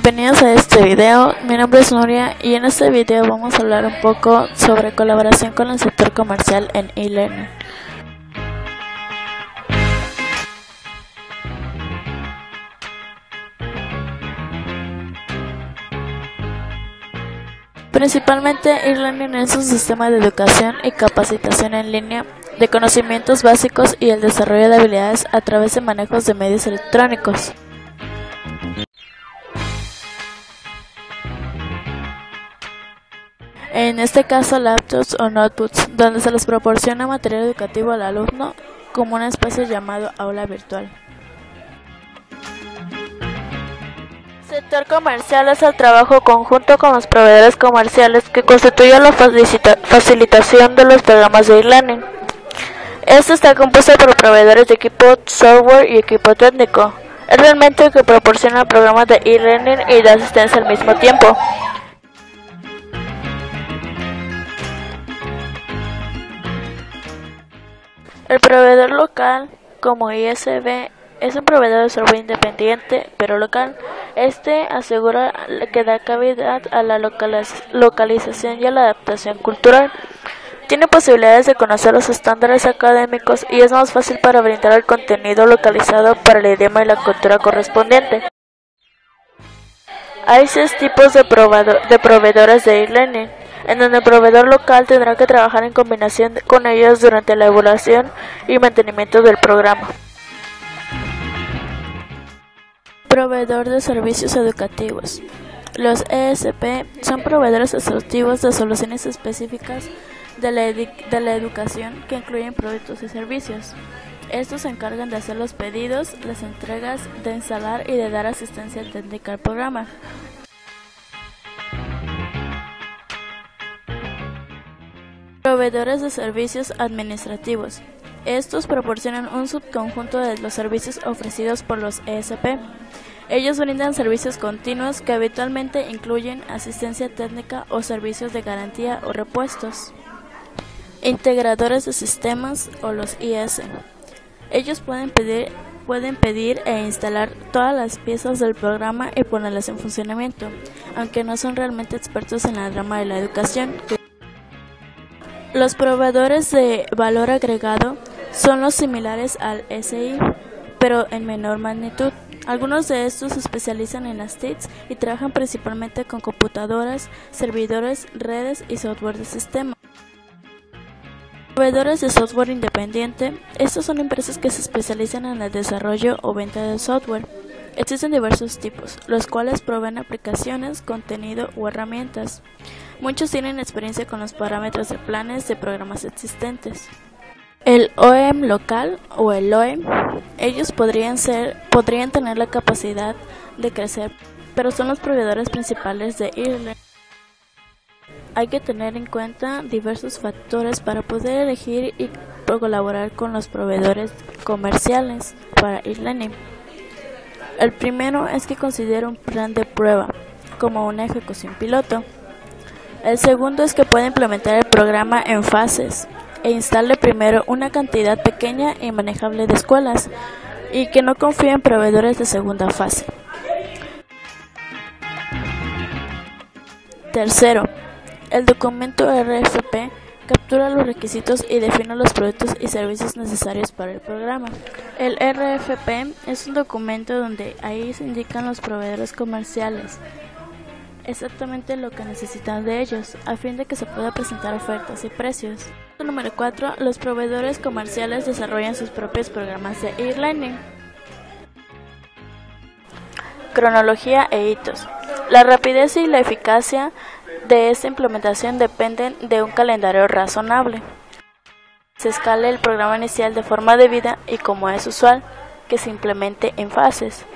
Bienvenidos a este video, mi nombre es Nuria y en este video vamos a hablar un poco sobre colaboración con el sector comercial en e-learning. Principalmente e-learning es un sistema de educación y capacitación en línea de conocimientos básicos y el desarrollo de habilidades a través de manejos de medios electrónicos. En este caso laptops o notebooks, donde se les proporciona material educativo al alumno como un espacio llamado aula virtual. Sector comercial es el trabajo conjunto con los proveedores comerciales que constituye la facilitación de los programas de e-learning. Este está compuesto por proveedores de equipo software y equipo técnico. Es realmente el que proporciona programas de e-learning y de asistencia al mismo tiempo. El proveedor local, como ISV, es un proveedor de software independiente, pero local. Este asegura que da cabida a la localización y a la adaptación cultural. Tiene posibilidades de conocer los estándares académicos y es más fácil para brindar el contenido localizado para el idioma y la cultura correspondiente. Hay 6 tipos de proveedores de e-learning, en donde el proveedor local tendrá que trabajar en combinación con ellos durante la evaluación y mantenimiento del programa. Proveedor de servicios educativos. Los ESP son proveedores exhaustivos de soluciones específicas de la educación que incluyen productos y servicios. Estos se encargan de hacer los pedidos, las entregas, de instalar y de dar asistencia técnica al programa. Proveedores de servicios administrativos. Estos proporcionan un subconjunto de los servicios ofrecidos por los ESP. Ellos brindan servicios continuos que habitualmente incluyen asistencia técnica o servicios de garantía o repuestos. Integradores de sistemas o los IS. Ellos pueden pedir e instalar todas las piezas del programa y ponerlas en funcionamiento, aunque no son realmente expertos en la rama de la educación. Los proveedores de valor agregado son los similares al SI, pero en menor magnitud. Algunos de estos se especializan en las TICs y trabajan principalmente con computadoras, servidores, redes y software de sistema. Proveedores de software independiente. Estos son empresas que se especializan en el desarrollo o venta de software. Existen diversos tipos, los cuales proveen aplicaciones, contenido o herramientas. Muchos tienen experiencia con los parámetros de planes de programas existentes. El OEM local o el OEM, ellos podrían tener la capacidad de crecer, pero son los proveedores principales de e-learning. Hay que tener en cuenta diversos factores para poder elegir y colaborar con los proveedores comerciales para e-learning. El primero es que considere un plan de prueba como una ejecución piloto. El segundo es que pueda implementar el programa en fases e instale primero una cantidad pequeña y manejable de escuelas y que no confíe en proveedores de segunda fase. Tercero, el documento RFP captura los requisitos y define los productos y servicios necesarios para el programa. El RFP es un documento donde ahí se indican los proveedores comerciales, exactamente lo que necesitan de ellos, a fin de que se pueda presentar ofertas y precios. Número 4. Los proveedores comerciales desarrollan sus propios programas de e-learning. Cronología e hitos. La rapidez y la eficacia de esta implementación dependen de un calendario razonable. Se escala el programa inicial de forma debida y, como es usual, que se implemente en fases.